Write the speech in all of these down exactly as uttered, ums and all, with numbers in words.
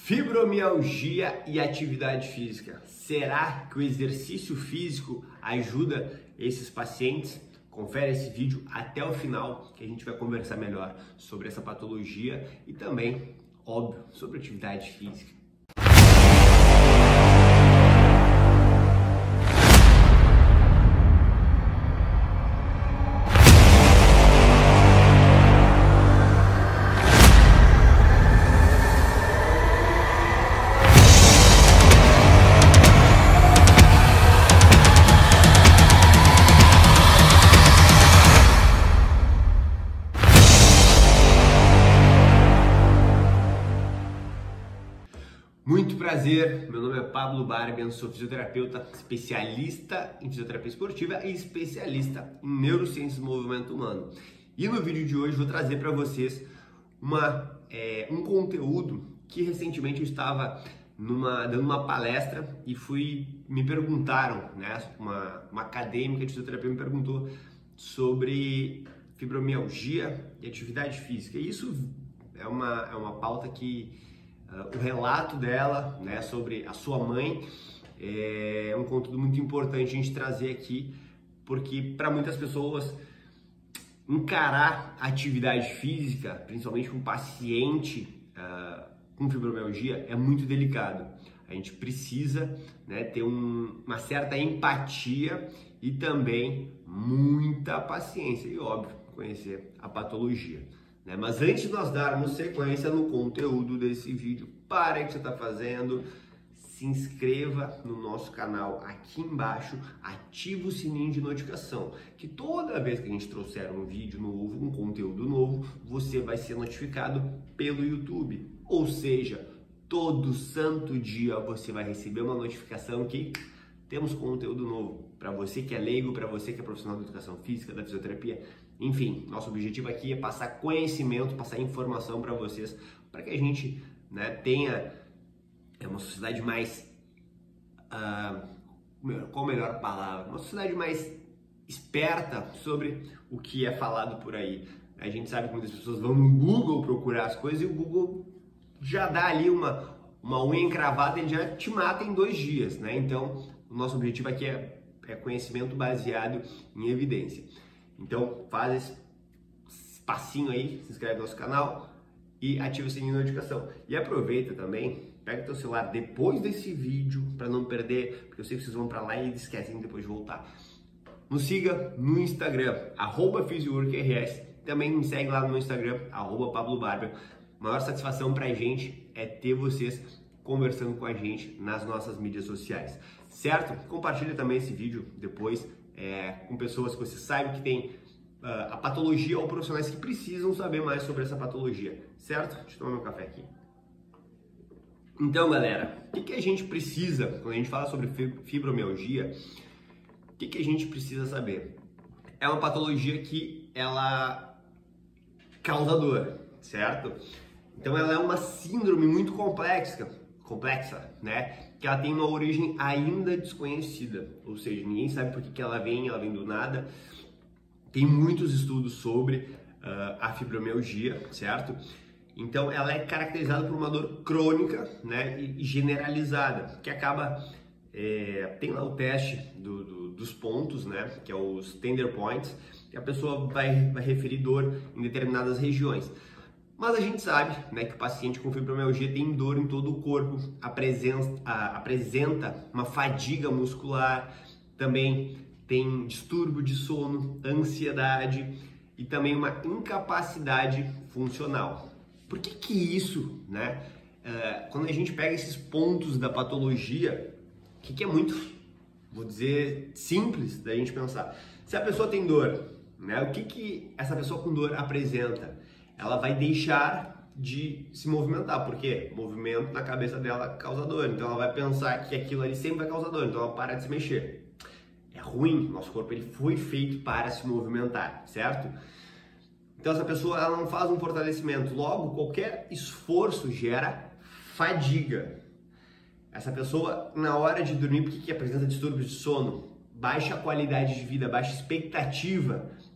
Fibromialgia e atividade física. Será que o exercício físico ajuda esses pacientes? Confere esse vídeo até o final que a gente vai conversar melhor sobre essa patologia e também, óbvio, sobre atividade física. Muito prazer, meu nome é Pablo Barbian, sou fisioterapeuta, especialista em fisioterapia esportiva e especialista em neurociências do movimento humano. E no vídeo de hoje vou trazer para vocês uma, é, um conteúdo que recentemente eu estava numa, dando uma palestra e fui, me perguntaram, né, uma, uma acadêmica de fisioterapia me perguntou sobre fibromialgia e atividade física. E isso é uma, é uma pauta que Uh, o relato dela, né, sobre a sua mãe é um conteúdo muito importante a gente trazer aqui, porque para muitas pessoas encarar a atividade física, principalmente com um paciente uh, com fibromialgia, é muito delicado. A gente precisa, né, ter um, uma certa empatia e também muita paciência e, óbvio, conhecer a patologia. Mas antes de nós darmos sequência no conteúdo desse vídeo, pare o que você está fazendo, se inscreva no nosso canal aqui embaixo, ative o sininho de notificação, que toda vez que a gente trouxer um vídeo novo, um conteúdo novo, você vai ser notificado pelo YouTube. Ou seja, todo santo dia você vai receber uma notificação que temos conteúdo novo para você que é leigo, para você que é profissional da educação física, da fisioterapia. Enfim, nosso objetivo aqui é passar conhecimento, passar informação para vocês, para que a gente, né, tenha uma sociedade mais, uh, qual a melhor palavra? Uma sociedade mais esperta sobre o que é falado por aí. A gente sabe que muitas pessoas vão no Google procurar as coisas e o Google já dá ali uma, uma unha encravada e ele já te mata em dois dias, né? Então, o nosso objetivo aqui é, é conhecimento baseado em evidência. Então faz esse passinho aí, se inscreve no nosso canal e ativa o sininho de notificação. E aproveita também, pega o teu celular depois desse vídeo para não perder, porque eu sei que vocês vão para lá e esquecem depois de voltar. Nos siga no Instagram, arroba fisioworkrs. Também me segue lá no meu Instagram, arroba Pablo Barbian. Maior satisfação pra gente é ter vocês conversando com a gente nas nossas mídias sociais, certo? Compartilha também esse vídeo depois é, com pessoas que você sabe que tem uh, a patologia ou profissionais que precisam saber mais sobre essa patologia, certo? Deixa eu tomar meu café aqui. Então, galera, o que, que a gente precisa, quando a gente fala sobre fibromialgia, o que, que a gente precisa saber? É uma patologia que ela causa dor, certo? Então ela é uma síndrome muito complexa, complexa, né? Que ela tem uma origem ainda desconhecida, ou seja, ninguém sabe por que, que ela vem, ela vem do nada. Tem muitos estudos sobre uh, a fibromialgia, certo? Então ela é caracterizada por uma dor crônica, né, e generalizada, que acaba, é, tem lá o teste do, do, dos pontos, né, que é os tender points, que a pessoa vai, vai referir dor em determinadas regiões. Mas a gente sabe, né, que o paciente com fibromialgia tem dor em todo o corpo, apresenta, apresenta uma fadiga muscular, também tem distúrbio de sono, ansiedade e também uma incapacidade funcional. Por que que isso, né, uh, quando a gente pega esses pontos da patologia, o que, que é muito, vou dizer, simples da gente pensar. Se a pessoa tem dor, né, o que que essa pessoa com dor apresenta? Ela vai deixar de se movimentar, porque movimento na cabeça dela causa dor, então ela vai pensar que aquilo ali sempre vai causar dor, então ela para de se mexer. É ruim, nosso corpo ele foi feito para se movimentar, certo? Então essa pessoa ela não faz um fortalecimento, logo qualquer esforço gera fadiga. Essa pessoa na hora de dormir, por que que apresenta distúrbios de sono? Baixa qualidade de vida, baixa expectativa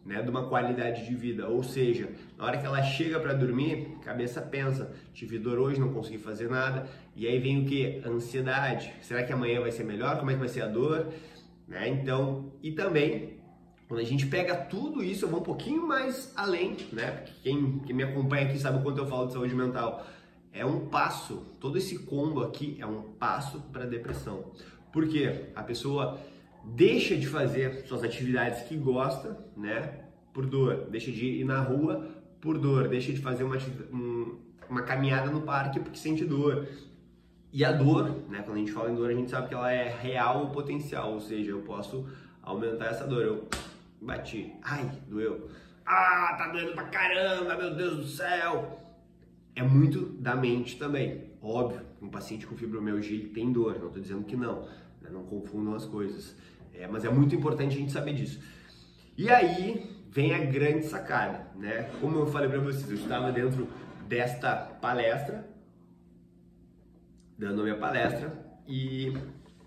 né, de uma qualidade de vida. Ou seja, na hora que ela chega para dormir, a cabeça pensa, tive dor hoje, não consegui fazer nada, e aí vem o que? Ansiedade. Será que amanhã vai ser melhor? Como é que vai ser a dor? Né? Então, e também, quando a gente pega tudo isso, eu vou um pouquinho mais além, né? Porque quem, quem me acompanha aqui sabe o quanto eu falo de saúde mental. É um passo, todo esse combo aqui é um passo para a depressão. Por quê? A pessoa deixa de fazer suas atividades que gosta, né? Por dor. Deixa de ir na rua por dor. Deixa de fazer uma, um, uma caminhada no parque porque sente dor. E a dor, né? Quando a gente fala em dor, a gente sabe que ela é real ou potencial. Ou seja, eu posso aumentar essa dor. Eu bati. Ai, doeu. Ah, tá doendo pra caramba, meu Deus do céu. É muito da mente também. Óbvio, um paciente com fibromialgia ele tem dor, não estou dizendo que não, né? Não confundam as coisas. É, mas é muito importante a gente saber disso. E aí vem a grande sacada, né? Como eu falei para vocês, eu estava dentro desta palestra, dando a minha palestra, e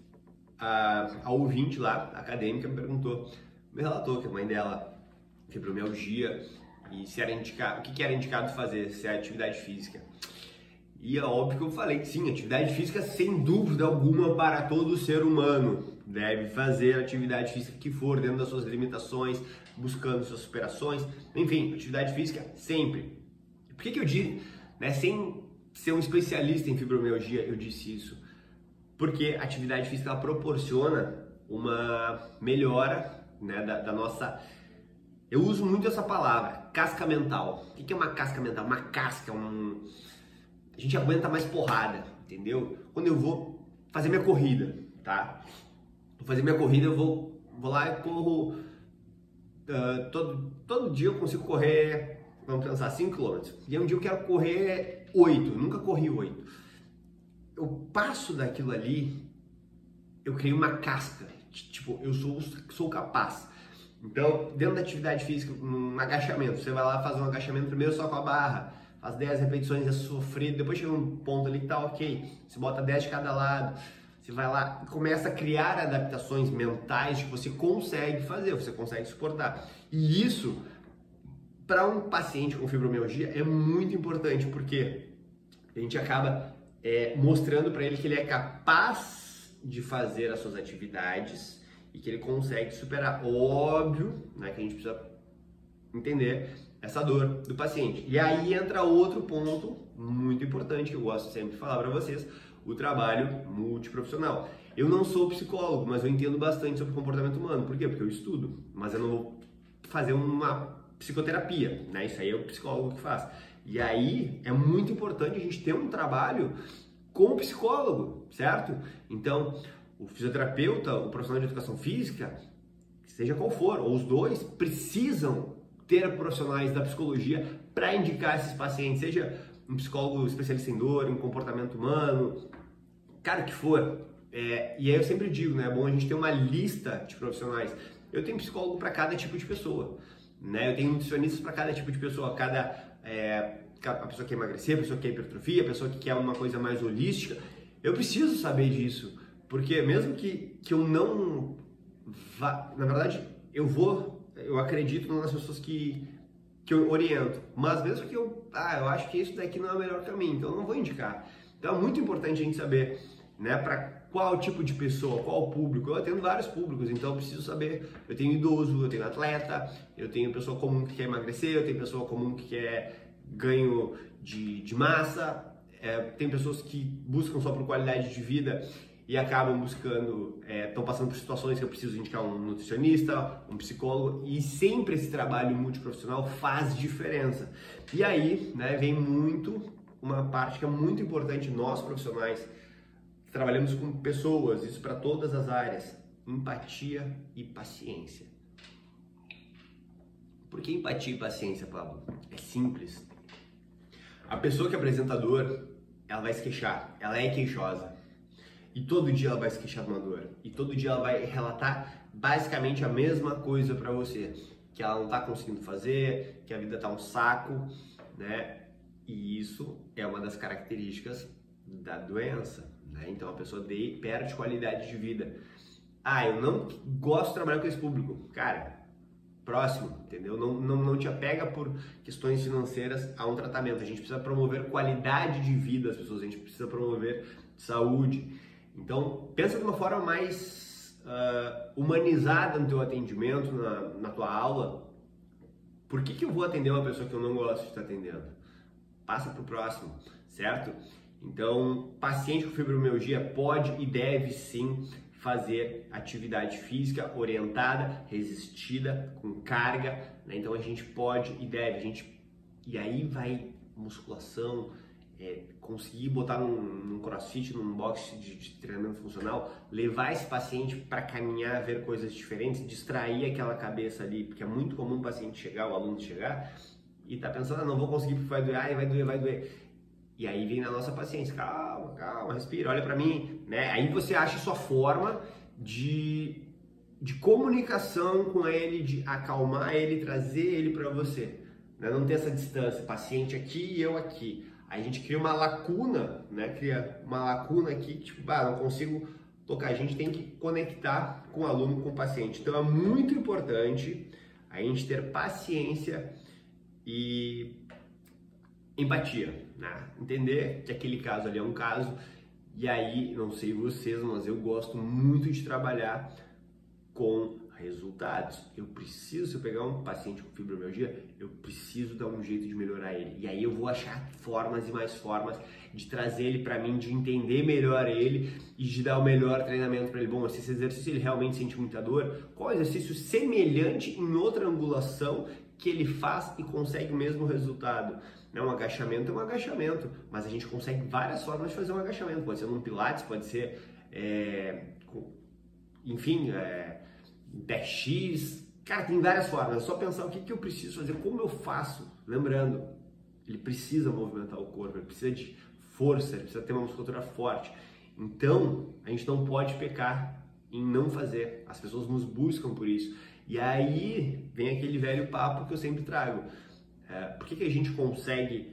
a, a ouvinte lá, a acadêmica, me perguntou, me relatou que a mãe dela fibromialgia, e se era indicado, o que era indicado fazer, se é atividade física. E é óbvio que eu falei que sim, atividade física sem dúvida alguma para todo ser humano. Deve fazer a atividade física que for, dentro das suas limitações, buscando suas superações. Enfim, atividade física sempre. Por que que eu disse, né, sem ser um especialista em fibromialgia, eu disse isso? Porque a atividade física ela proporciona uma melhora, né, da, da nossa... Eu uso muito essa palavra, casca mental. O que é uma casca mental? Uma casca, um... a gente aguenta mais porrada, entendeu? Quando eu vou fazer minha corrida, tá? Vou fazer minha corrida, eu vou, vou lá e corro... Uh, todo, todo dia eu consigo correr, vamos pensar, cinco quilômetros. E aí um dia eu quero correr oito, eu nunca corri oito. Eu passo daquilo ali, eu criei uma casca, tipo, eu sou, sou capaz. Então, dentro da atividade física, um agachamento, você vai lá fazer um agachamento primeiro só com a barra, faz dez repetições, é sofrido, depois chega um ponto ali que tá ok, você bota dez de cada lado, você vai lá e começa a criar adaptações mentais que você consegue fazer, você consegue suportar. E isso, para um paciente com fibromialgia, é muito importante, porque a gente acaba é, mostrando para ele que ele é capaz de fazer as suas atividades, e que ele consegue superar. Óbvio, né, que a gente precisa entender essa dor do paciente. E aí entra outro ponto muito importante que eu gosto sempre de falar para vocês, o trabalho multiprofissional. Eu não sou psicólogo, mas eu entendo bastante sobre comportamento humano. Por quê? Porque eu estudo, mas eu não vou fazer uma psicoterapia, né? Isso aí é o psicólogo que faz. E aí é muito importante a gente ter um trabalho com o psicólogo, certo? Então, o fisioterapeuta, o profissional de educação física, seja qual for, ou os dois, precisam ter profissionais da psicologia para indicar esses pacientes, seja um psicólogo especialista em dor, em comportamento humano, cara que for. É, e aí eu sempre digo, né, é bom a gente ter uma lista de profissionais. Eu tenho psicólogo para cada tipo de pessoa, né? Eu tenho nutricionistas para cada tipo de pessoa, cada... É, a pessoa que quer emagrecer, a pessoa que quer hipertrofia, a pessoa que quer uma coisa mais holística. Eu preciso saber disso. Porque mesmo que, que eu não vá, na verdade, eu vou, eu acredito nas pessoas que, que eu oriento, mas mesmo que eu, ah, eu acho que isso daqui não é o melhor caminho, então eu não vou indicar. Então é muito importante a gente saber, né, para qual tipo de pessoa, qual público. Eu atendo vários públicos, então eu preciso saber, eu tenho idoso, eu tenho atleta, eu tenho pessoa comum que quer emagrecer, eu tenho pessoa comum que quer ganho de, de massa, é, tem pessoas que buscam só por qualidade de vida e acabam buscando, estão é, passando por situações que eu preciso indicar um nutricionista, um psicólogo, e sempre esse trabalho multiprofissional faz diferença. E aí, né, vem muito, uma parte que é muito importante, nós profissionais, que trabalhamos com pessoas, isso para todas as áreas, empatia e paciência. Por que empatia e paciência, Pablo? É simples. A pessoa que é apresentador, ela vai se queixar, ela é queixosa. E todo dia ela vai se queixar de uma dor. E todo dia ela vai relatar basicamente a mesma coisa para você. Que ela não tá conseguindo fazer, que a vida tá um saco, né? E isso é uma das características da doença, né? Então a pessoa de, perde qualidade de vida. Ah, eu não gosto de trabalhar com esse público. Cara, próximo, entendeu? Não, não, não te apega por questões financeiras a um tratamento. A gente precisa promover qualidade de vida das pessoas, a gente precisa promover saúde. Então, pensa de uma forma mais uh, humanizada no teu atendimento, na, na tua aula. Por que que eu vou atender uma pessoa que eu não gosto de estar atendendo? Passa para o próximo, certo? Então, paciente com fibromialgia pode e deve sim fazer atividade física orientada, resistida, com carga, né? Então a gente pode e deve, a gente... e aí vai musculação, é, conseguir botar num, num crossfit, num box de, de treinamento funcional, levar esse paciente para caminhar, ver coisas diferentes, distrair aquela cabeça ali, porque é muito comum o paciente chegar, o aluno chegar e tá pensando, ah, não vou conseguir porque vai doer, ai, vai doer, vai doer. E aí vem na nossa paciência, calma, calma, respira, olha para mim, né? Aí você acha sua forma de, de comunicação com ele, de acalmar ele, trazer ele para você, né? Não ter essa distância, paciente aqui e eu aqui. Aí a gente cria uma lacuna, né? Cria uma lacuna aqui, tipo, ah, não consigo tocar. A gente tem que conectar com o aluno, com o paciente. Então é muito importante a gente ter paciência e empatia, né? Entender que aquele caso ali é um caso, e aí, não sei vocês, mas eu gosto muito de trabalhar com resultados. Eu preciso, se eu pegar um paciente com fibromialgia, eu preciso dar um jeito de melhorar ele. E aí eu vou achar formas e mais formas de trazer ele para mim, de entender melhor ele e de dar o melhor treinamento para ele. Bom, se esse exercício ele realmente sente muita dor, qual exercício semelhante em outra angulação que ele faz e consegue o mesmo resultado? Um agachamento é um agachamento, mas a gente consegue várias formas de fazer um agachamento. Pode ser num pilates, pode ser, é, com, enfim, é, pé X. Cara, tem várias formas. É só pensar o que, que eu preciso fazer, como eu faço. Lembrando, ele precisa movimentar o corpo, ele precisa de força, ele precisa ter uma musculatura forte. Então, a gente não pode pecar em não fazer. As pessoas nos buscam por isso. E aí vem aquele velho papo que eu sempre trago. Uh, por que, que a gente consegue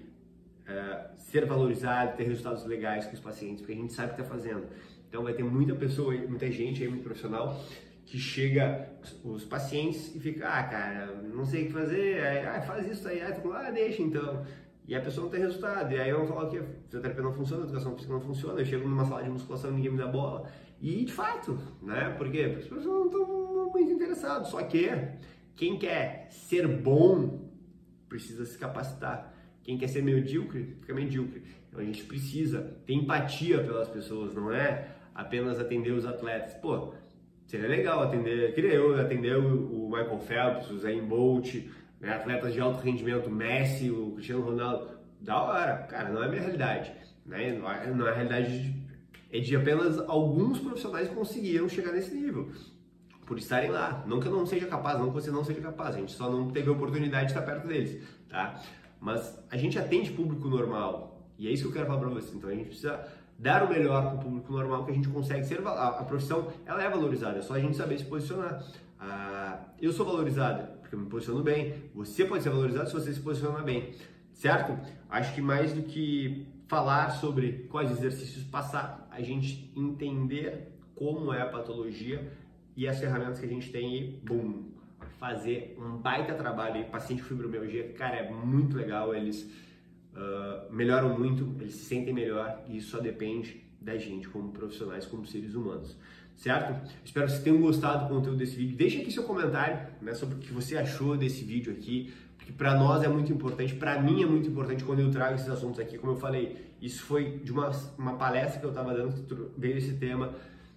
uh, ser valorizado, ter resultados legais com os pacientes? Porque a gente sabe o que está fazendo. Então vai ter muita pessoa, muita gente aí, muito profissional, que chega os pacientes e fica, ah, cara, não sei o que fazer, aí, ah, faz isso aí, ah, ah, deixa então. E a pessoa não tem resultado, e aí vamos falar o quê? Fisioterapia não funciona, a educação física não funciona, eu chego numa sala de musculação e ninguém me dá bola. E de fato, né? Por quê? Porque as pessoas não estão muito interessadas. Só que quem quer ser bom precisa se capacitar. Quem quer ser medíocre, fica medíocre. Então a gente precisa ter empatia pelas pessoas, não é apenas atender os atletas. Pô, seria legal atender, queria eu atender o Michael Phelps, o Usain Bolt, né, atletas de alto rendimento, o Messi, o Cristiano Ronaldo. Da hora, cara, não é a minha realidade, né? Não é, não é a realidade de, é de apenas alguns profissionais que conseguiram chegar nesse nível, por estarem lá. Não que eu não seja capaz, não que você não seja capaz, a gente só não teve a oportunidade de estar perto deles, tá? Mas a gente atende público normal, e é isso que eu quero falar para você. Então a gente precisa dar o melhor para o público normal, que a gente consegue ser, a, a profissão, ela é valorizada, é só a gente saber se posicionar. Ah, eu sou valorizada porque eu me posiciono bem, você pode ser valorizado se você se posiciona bem, certo? Acho que mais do que falar sobre quais exercícios passar, a gente entender como é a patologia e as ferramentas que a gente tem e, bum, fazer um baita trabalho aí. Paciente com fibromialgia, cara, é muito legal, eles uh, melhoram muito, eles se sentem melhor, e isso só depende da gente como profissionais, como seres humanos, certo? Espero que vocês tenham gostado do conteúdo desse vídeo. Deixa aqui seu comentário, né, sobre o que você achou desse vídeo aqui, porque para nós é muito importante, para mim é muito importante quando eu trago esses assuntos aqui. Como eu falei, isso foi de uma, uma palestra que eu estava dando, que veio esse tema.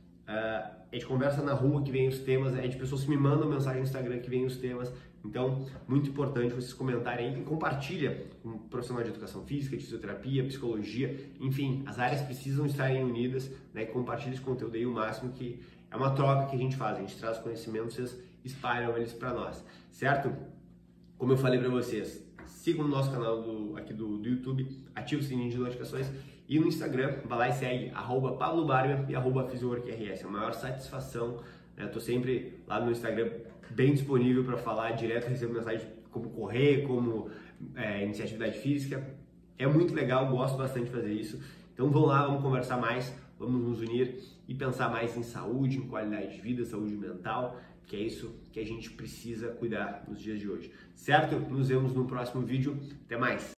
Uh, é de conversa na rua que vem os temas, é de pessoas que me mandam mensagem no Instagram que vem os temas. Então, muito importante vocês comentarem aí e compartilha com um profissional de educação física, de fisioterapia, psicologia, enfim, as áreas precisam estarem unidas, né? Compartilha esse conteúdo aí o máximo, que é uma troca que a gente faz, a gente traz conhecimento, vocês espalham eles para nós, certo? Como eu falei para vocês, sigam o nosso canal do, aqui do, do YouTube, ative o sininho de notificações. E no Instagram, vai lá e segue, arroba Pablo Barber e arroba PhysioWorkRS. A maior satisfação, né? Eu tô sempre lá no Instagram, bem disponível para falar direto, recebo mensagem como correr, como é, iniciar atividade física. É muito legal, gosto bastante de fazer isso. Então vamos lá, vamos conversar mais, vamos nos unir e pensar mais em saúde, em qualidade de vida, saúde mental. que é isso que a gente precisa cuidar nos dias de hoje, certo? Nos vemos no próximo vídeo, até mais!